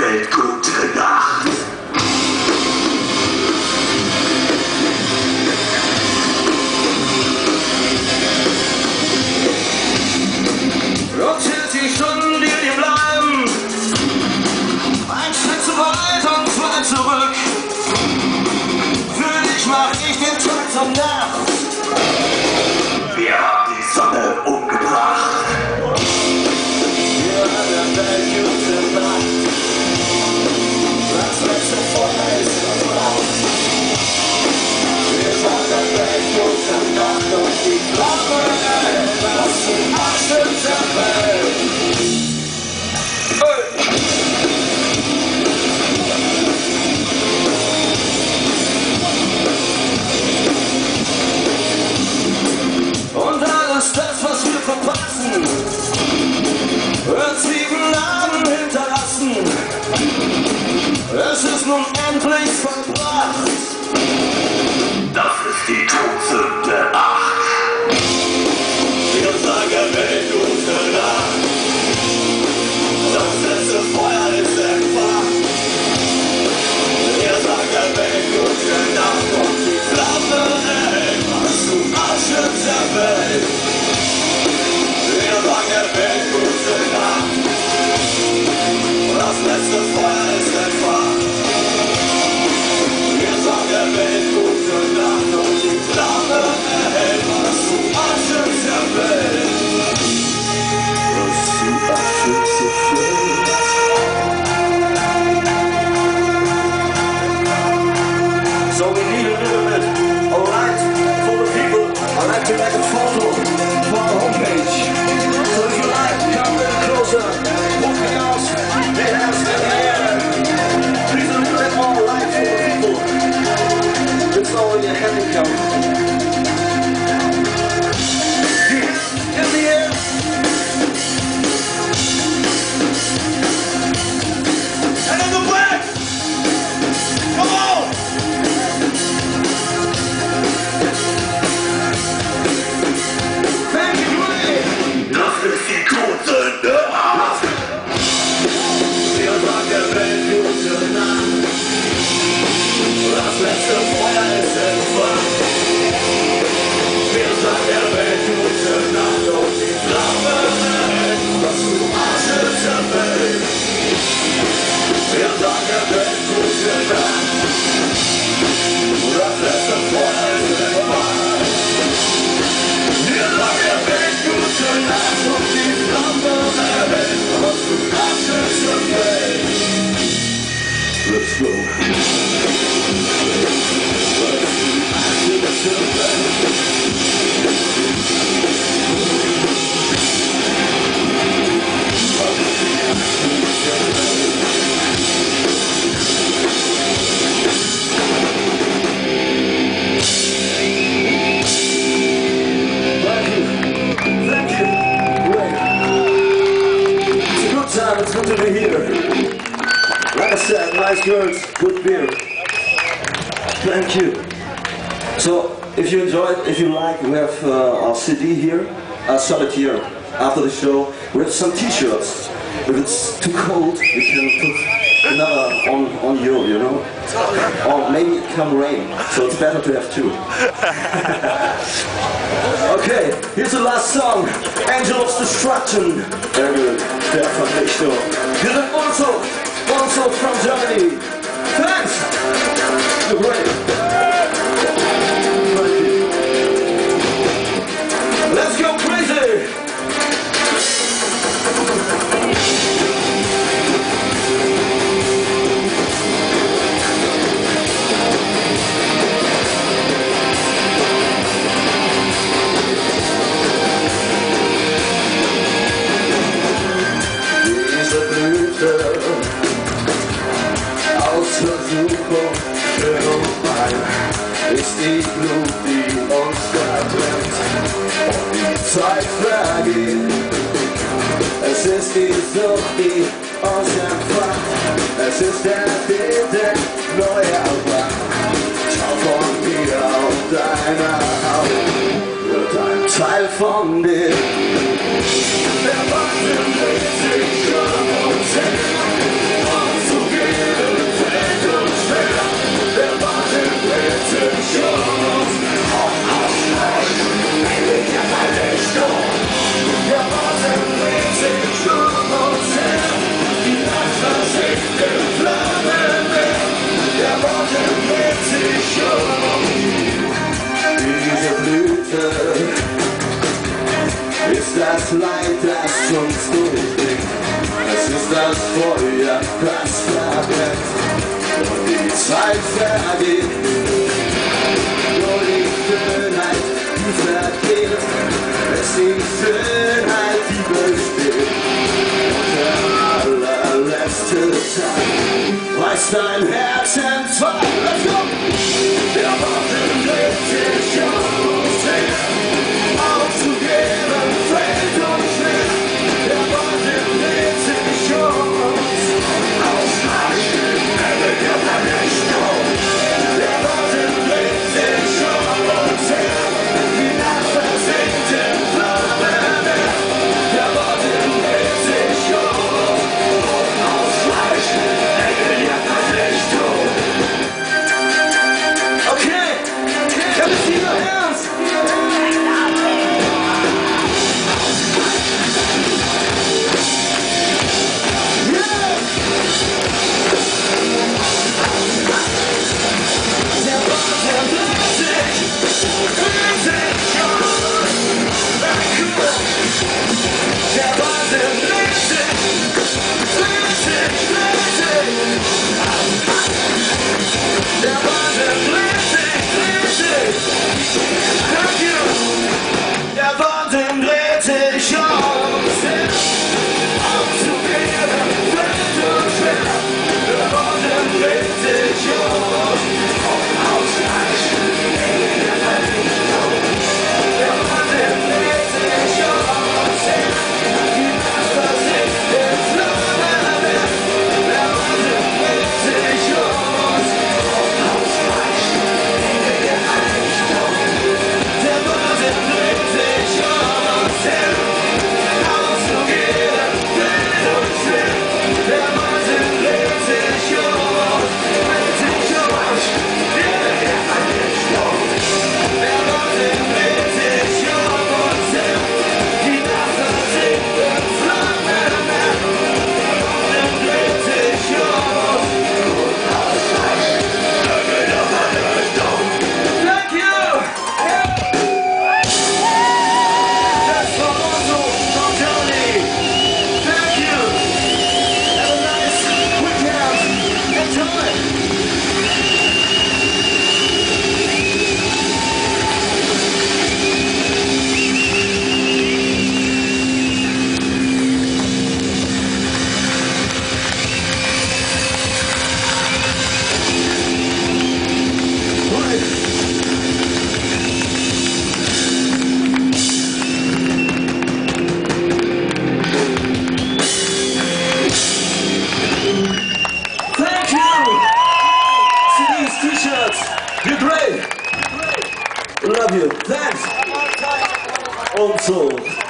Welt gute Nacht. Und zählt die Stunden, die dir bleiben. Ein Schritt zu weit und zwei zurück. Für dich mach ich den Tag zur Nacht. Wir haben die Sonne umgebracht. Wir haben der Welt gute Nacht. Das letzte Feuer ist verbraucht. Wir sagen der Welt gute Nacht und die Flamme etwas zum Asche zerfällt. Und alles das, was wir verpassen, wird 7 Narben hinterlassen. Es ist nun endlich vollbracht. Das ist die Todsünde 8. Wir sagen der Welt gute Nacht. Das letzte Feuer ist entfacht. Wir sagen der Welt gute Nacht und die Flamme etwas zu Asche zerfällt. Wir sagen der Welt gute Nacht. Das letzte Feuer ist entfacht. Wir sagen der Welt gute Nacht und die Flamme etwas zu Asche zerfällt. Was zu Asche zerfällt. So we need a little bit of light for the people. I like to make a photo for our homepage. So if you like, come a little closer. Walking out, the hands in the air. Please a little bit more light for the people. It's only a handicap. The hands in the air. And in the back. Come on. Thank you, Ray. Das ist die Todsünde 8. Wir sagen der Welt gute Nacht. Das letzte Feuer ist entfacht. Wir sagen der Welt gute Nacht und die Flamme etwas zu Asche zerfällt. Wir sagen der Welt gute Nacht. Das letzte Feuer ist entfacht. Wir sagen der Welt gute Nacht und die Flamme etwas zu Asche zerfällt. Let's go. Thank you. Great. It's a good time. It's good to be here. Like I said, nice girls, good beer. Thank you. So, if you enjoyed, if you like, we have our CD here. Sell it here after the show. We have some t-shirts. If it's too cold, we can put another on you, you know? Or maybe it can rain, so it's better to have two. Okay, here's the last song. Angel of Destruction. Very good. Der Vernichtung. Wir sind also from Germany. Thanks! You're great. Let's go crazy! Diese Blüte aus Versuchung für Wein ist die Glut, die uns verbrennt und die Zeit vergeht. Es ist die Sucht, die uns empfacht. Es ist der Tod, der neu erwacht. Schau von mir auf deiner Haut, wird ein Teil von dir. Der Wahnsinn dreht sich um uns hin, und zu das Feuer, das verbrennt und die Zeit vergeht. Nur die Schönheit, die vergeht, es die Schönheit, die besteht. Und der allerletzte Tag reißt dein Herz entzwei. Let's go! Der Waffen dreht sich uns her, aufzugeben fällt uns schwer. Der Waffen dreht sich uns, ausreichen, Ende der Vernichtung. Der Waffen dreht sich uns her, die Nacht versinkt im Flammenmeer. Der Waffen dreht sich uns, ausreichen, Ende der Vernichtung. Okay, ich hab es wieder ernst. You're great. Love you. Thanks. Also.